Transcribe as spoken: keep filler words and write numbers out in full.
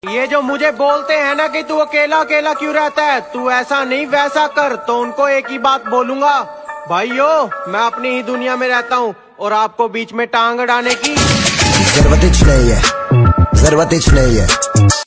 ये जो मुझे बोलते हैं ना कि तू अकेला अकेला क्यों रहता है, तू ऐसा नहीं वैसा कर, तो उनको एक ही बात बोलूंगा, भाइयों मैं अपनी ही दुनिया में रहता हूँ और आपको बीच में टांग अड़ाने की जरूरत नहीं है, जरूरत नहीं है।